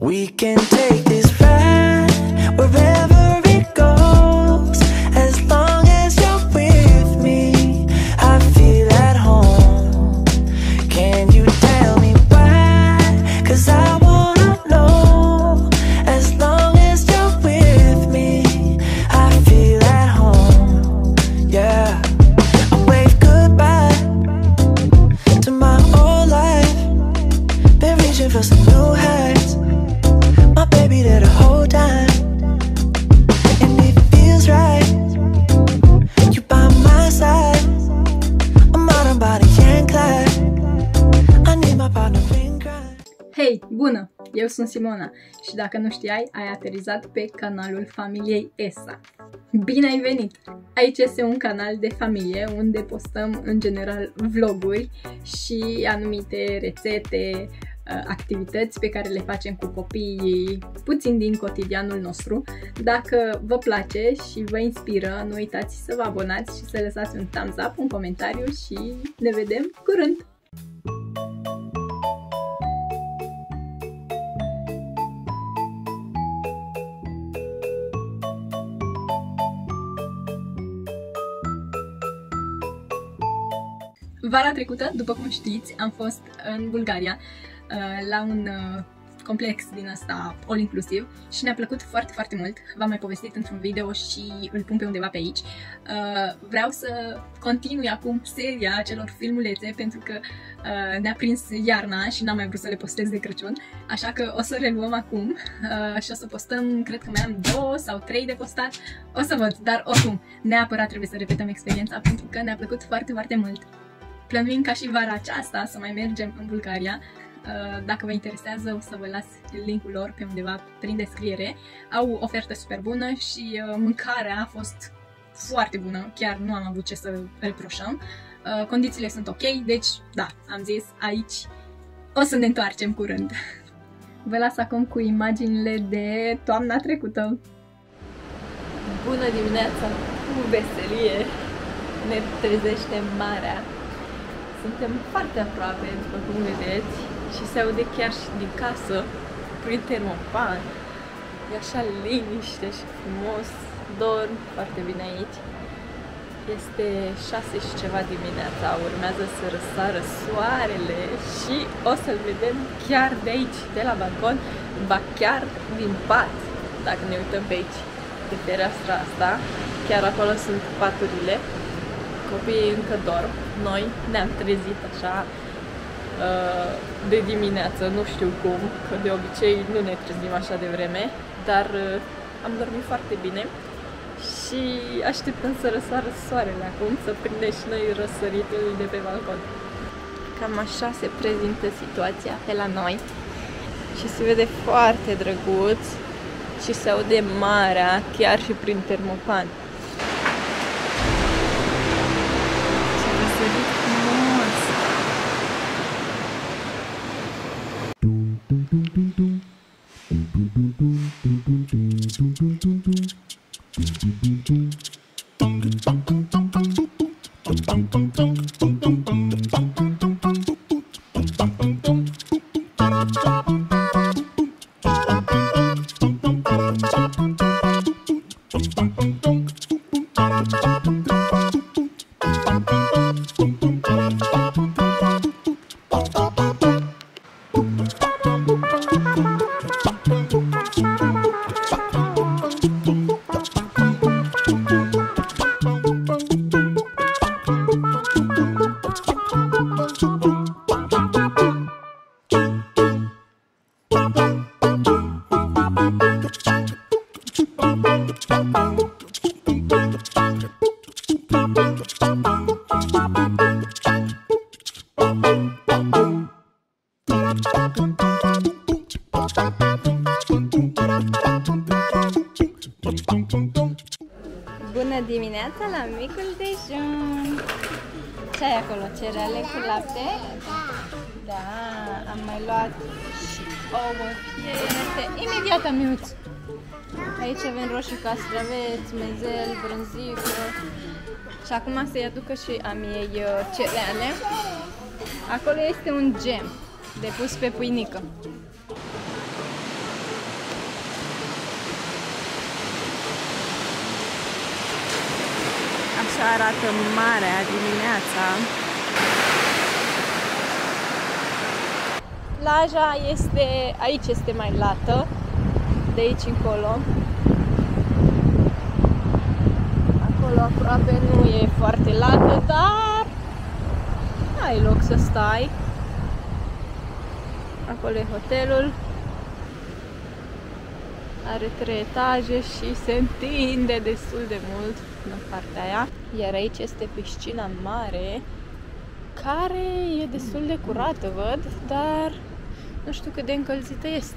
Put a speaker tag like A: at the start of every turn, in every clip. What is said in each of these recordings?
A: We can take this ride wherever it goes, as long as you're with me. I feel at home. Can you tell me why? 'Cause I wanna know. As long as you're with me, I feel at home. Yeah. I wave goodbye to my old life. Been reaching for some new heights. My baby there the whole time, and it feels right. You by my side. I'm out on body and glad. I need my partner in crime.
B: Hei, bună! Eu sunt Simona și dacă nu știai, ai aterizat pe canalul familiei ESA. Bine ai venit! Aici este un canal de familie unde postăm în general vloguri și anumite rețete, activități pe care le facem cu copiii, puțin din cotidianul nostru. Dacă vă place și vă inspiră, nu uitați să vă abonați și să lăsați un thumbs up, un comentariu și ne vedem curând! Vara trecută, după cum știți, am fost în Bulgaria la un complex din ăsta all-inclusiv și ne-a plăcut foarte, foarte mult. V-am mai povestit într-un video și îl pun pe undeva pe aici. Vreau să continui acum seria acelor filmulețe pentru că ne-a prins iarna și n-am mai vrut să le postez de Crăciun, așa că o să reluăm acum și o să postăm, cred că mai am 2 sau 3 de postat, o să văd, dar oricum, neapărat trebuie să repetăm experiența pentru că ne-a plăcut foarte, foarte mult. Plănuim ca și vara aceasta să mai mergem în Bulgaria. Dacă vă interesează, o să vă las linkul lor pe undeva prin descriere. Au o ofertă super bună și mâncarea a fost foarte bună, chiar nu am avut ce să reproșăm. Condițiile sunt ok, deci da, am zis, aici o să ne întoarcem curând. Vă las acum cu imaginile de toamna trecută. Bună dimineața, cu veselie ne trezește marea. Suntem foarte aproape, după cum vedeți, și se aude chiar și din casă, prin termopan. E așa liniște și frumos, dorm foarte bine aici. Este 6 și ceva dimineața, urmează să răsară soarele și o să-l vedem chiar de aici, de la balcon, ba chiar din pat, dacă ne uităm pe aici, de fereastra asta. Chiar acolo sunt paturile. Copiii încă dorm, noi ne-am trezit așa de dimineață, nu știu cum, că de obicei nu ne trezim așa de vreme, dar am dormit foarte bine și așteptăm să răsară soarele acum, să prindem și noi răsăritul de pe balcon. Cam așa se prezintă situația pe la noi și se vede foarte drăguț și se aude marea chiar și prin termopan. Bună dimineața la micul dejun! Ce ai acolo? Cereale cu lapte? Da, am mai luat și ouă fierte. Imediat, amiuț! Aici avem roșii castraveți, mezel, brânzică. Și acum să-i aducă și a miei cereale. Acolo este un gem de pus pe pâinică. Așa arată marea dimineața. Plaja este, aici este mai lată, de aici încolo. Acolo aproape nu e foarte lată, dar ai loc să stai. Acolo e hotelul. Are 3 etaje și se întinde destul de mult în partea aia. Iar aici este piscina mare, care e destul de curată, văd, dar nu știu cât de încălzită este.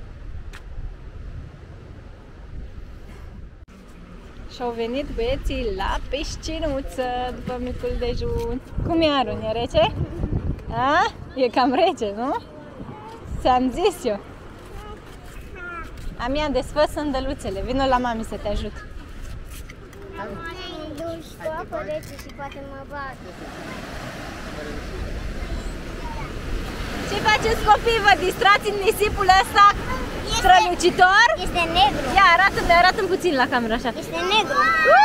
B: Și-au venit băieții la piscinuță după micul dejun. Cum e, Arun? E rece? A? E cam rece, nu? Ți-am zis eu. Amia, desfă sândăluțele. Vino la mami să te ajut.
C: Duci cu apă rece și poate mă bag.
B: Ce faceți, copii? Vă distrați în nisipul ăsta strălucitor?
C: Este negru.
B: Ia, arată-mi puțin la cameră așa.
C: Este negru.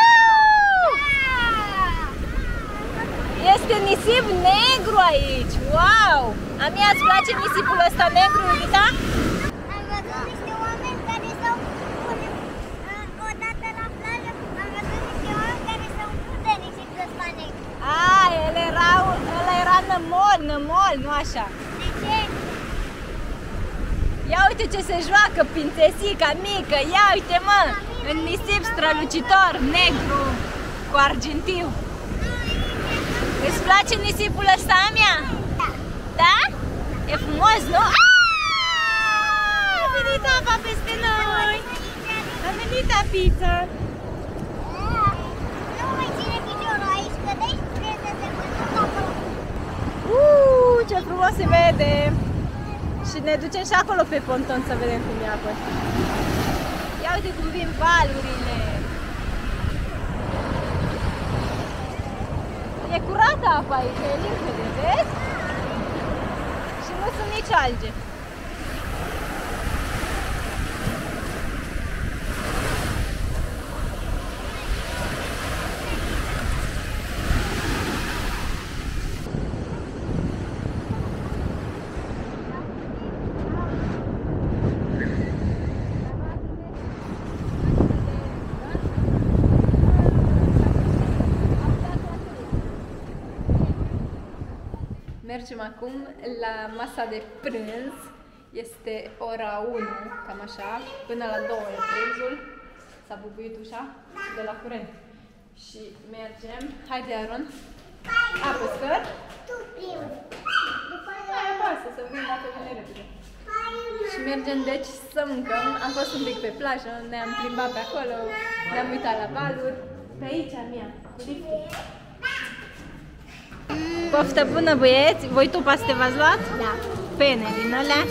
B: Este nisip negru aici. Wow! Amia, îți place nisipul ăsta negru, Iubita?
C: Am văzut niște oameni care s-au odată la plajă. Am văzut niște oameni care s-au umplut de nisip de ăsta negru.
B: Ăla era nămol, nu așa.
C: De ce?
B: Ia uite ce se joacă prințesica mică, ia uite mă, în nisip strălucitor, negru, cu argintiu. Îți place nisipul ăsta, Amia?
C: Da.
B: Da? E frumos, nu? A venit apa peste noi! A venit apița!
C: Nu mai ține piciorul aici, că de aici trebuie să se văd acolo.
B: Ce frumos se vede! Și ne ducem și acolo pe ponton să vedem cum e apa. Ia uite cum vin valurile! E curată apa aici, e limpede, vezi? Și nu sunt nici alge. Mergem acum la masa de prânz. Este ora 1, cam așa, până la 2 e prânzul. S-a bubuit ușa de la curent. Și mergem. Haide, Aron. Apă scări.
C: Tu primul.
B: Hai, apasă, să vedem dacă vine repede. Și mergem, deci, să mâncăm. Am fost un pic pe plajă, ne-am plimbat pe acolo, ne-am uitat la valuri. Pe aici, Mia, cu liftul. Poftă bună, băieți! Voi topaste v-ați luat?
C: Da.
B: Pene din alea.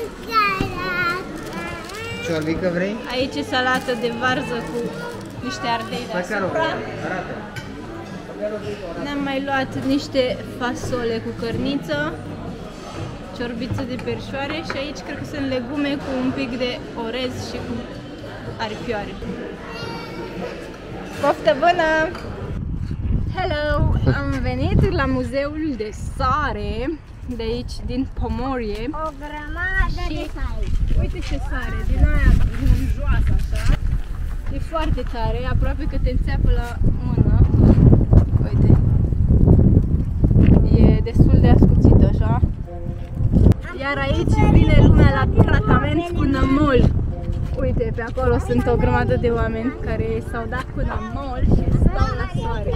D: Ciorbică vrei?
B: Aici e salată de varză cu niște ardei deasupra. Ne-am mai luat niște fasole cu cărniță, ciorbiță de perșoare și aici cred că sunt legume cu un pic de orez și cu aripioare. Poftă bună! Hello! Am venit la muzeul de sare de aici, din Pomorie.
C: O grămadă de sare.
B: Uite ce sare, din aia joasă așa. E foarte tare, aproape că te înțeapă la mână. Uite. E destul de ascuțită așa. Iar aici vine lumea la tratament cu nămol. Uite, pe acolo sunt o grămadă de oameni care s-au dat cu nămol și stau la soare.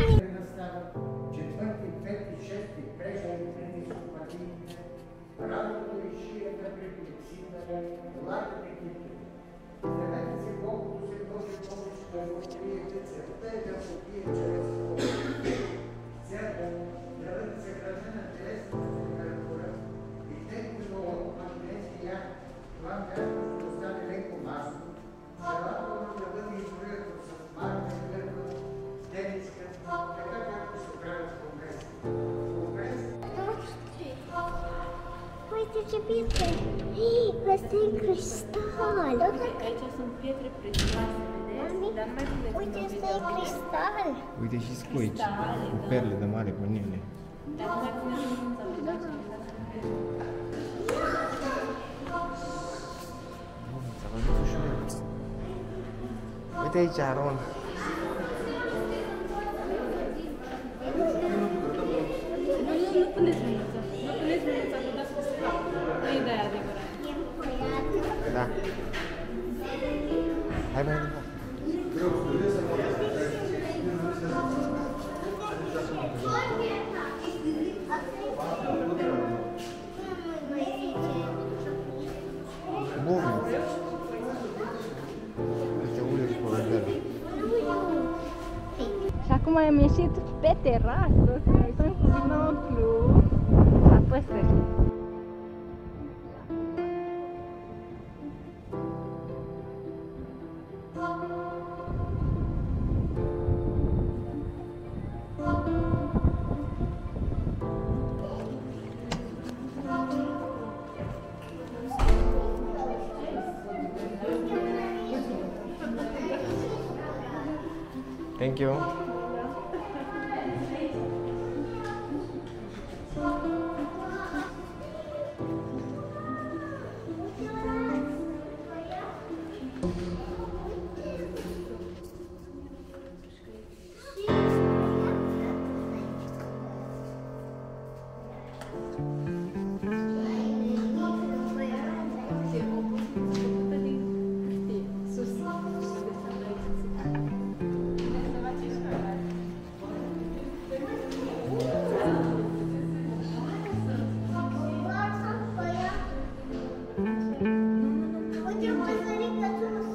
C: Uite ce piste! Peste Uite, e cristal!
D: Aici sunt pietre prețioase, vedeți? Dar nu mai puneți.
C: Uite, ăsta e cristal!
E: Uite și scoici cu perle de mare pe ele.
D: Dar nu mai puneți în mânța, vedeți?
E: S-a văzut ușor. Uite aici, Aron.
D: Nu puneți mânuța. Nu puneți mânuța, vă dați peste cap. Nu e de-aia adevărat.
C: E împuiat.
E: Da. Hai mai departe. Bun. Uite, uleți pe vedere.
B: Și acum am ieșit pe terasă să ne uităm cu binoclu la păsări.
E: Thank you.
C: Uite, o păsărică sus!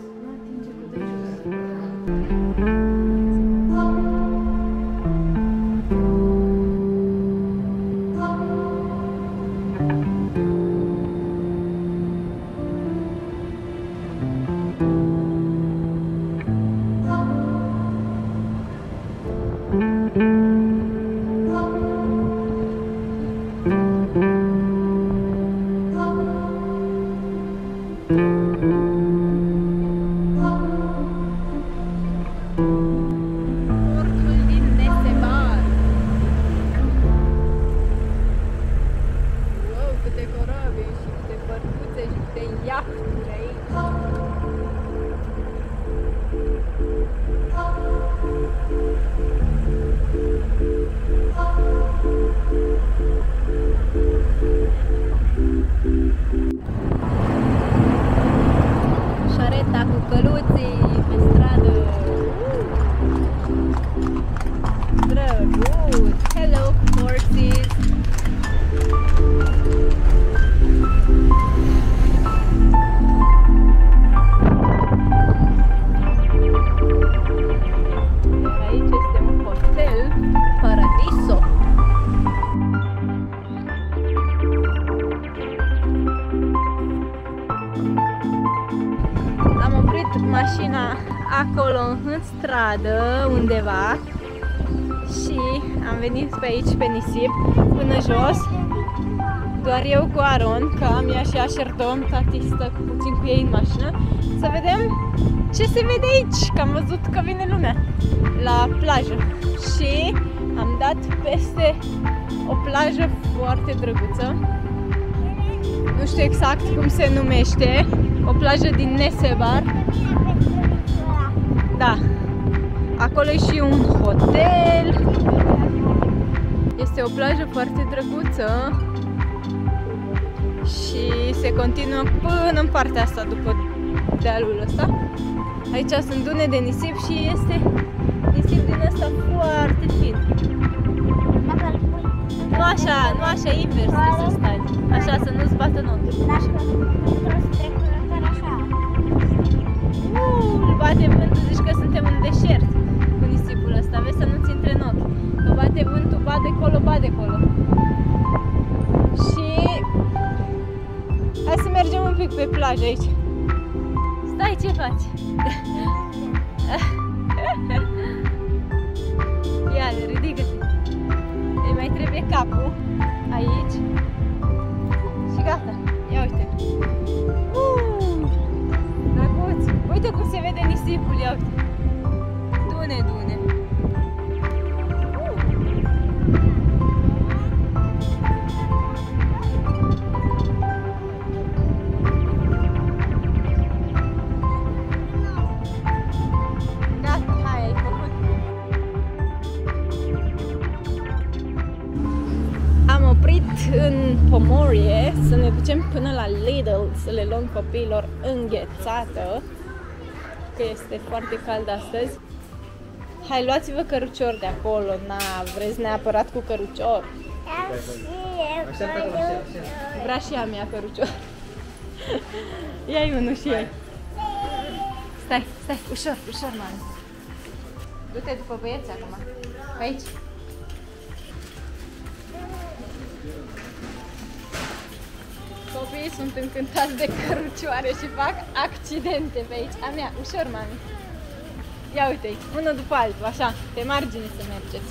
B: Portul din Nesebar. Wow, câte corabie și câte bărcuțe și câte iahturi aici. Șareta cu căluții pe stradă. Drăguț! Hello, horses! Aici este un hotel Paradiso. Am oprit mașina acolo în stradă undeva și am venit pe aici pe nisip până jos, doar eu cu Aron, că Amia și Asherdom, tati stă puțin cu ei în mașină, să vedem ce se vede aici, că am văzut că vine lumea la plajă și am dat peste o plajă foarte drăguță. Nu știu exact cum se numește, o plajă din Nesebar. Da, acolo e și un hotel. Este o plajă foarte drăguță și se continuă până în partea asta, după dealul ăsta. Aici sunt dune de nisip și este nisip din ăsta foarte fin. Nu așa, nu așa invers să stai, așa să nu-ți bată notul. Bate vântul, zici că suntem în deșert cu nisipul ăsta, vezi să nu-ți intre în ochi. Că bate vântul, ba de colo, ba de colo. Și hai să mergem un pic pe plajă aici. Stai, ce faci? Ia, ridică-te. Îi mai trebuie capul aici. Și gata. Ia uite. ia uite. Dune, dune. Gata, hai, ai făcut. Am oprit în Pomorie să ne ducem până la Lidl să le luăm copiilor înghețată, că este foarte cald astăzi. Hai, luați-vă cărucior de acolo, na, vreți neapărat cu cărucior? Vrea și ea mea cărucior. Ia-i unul și ei. Stai, stai, ușor, ușor, mami. Du-te după băieți acum. Pe aici. Copiii sunt încântați de cărucioare și fac accidente pe aici. A mea, ușor, mami. Ia uite-i, unul după altul, așa, pe margine să mergeți.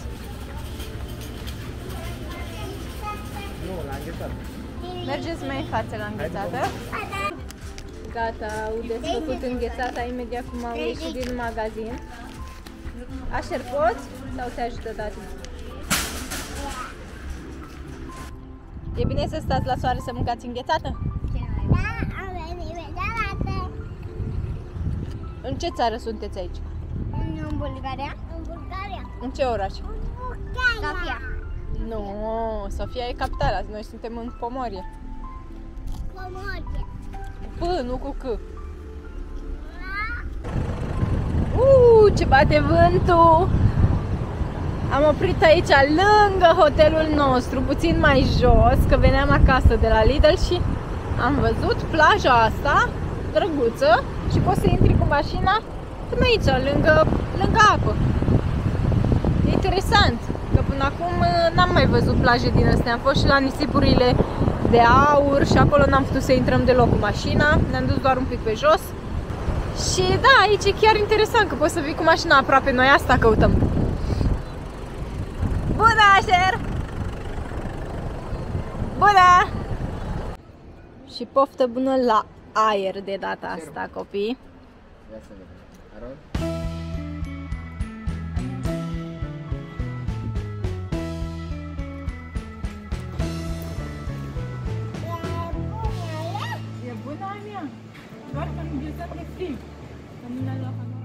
E: Nu, la înghețat.
B: Mergeți mai în față la înghețată. Gata, au desfăcut înghețata imediat cum au ieșit din magazin. Așer, poți? Sau te ajută tati? E bine să stați la soare să mâncați înghețată?
C: Da, am venit vedealată.
B: În ce țară sunteți aici?
C: În Bulgaria. În Bulgaria.
B: În ce oraș?
C: Sofia.
B: Nu, Sofia e capitala, noi suntem în Pomorie.
C: Pomorie.
B: P, nu cu C. Ce bate vântul! Am oprit aici lângă hotelul nostru, puțin mai jos, că veneam acasă de la Lidl și am văzut plaja asta, drăguță, și poți să intri cu mașina până aici, lângă apă. E interesant, că până acum n-am mai văzut plaje din astea. Am fost și la nisipurile de aur și acolo n-am putut să intrăm deloc cu mașina, ne-am dus doar un pic pe jos. Și da, aici e chiar interesant că poți să vii cu mașina aproape, noi asta căutăm. Bună, Asher! Bună! Și poftă bună la aer de data asta, copii.
E: Ia să vedem. Aron?
D: E bună a mea. Doar că înghețat de frig. Că nu mi-a luat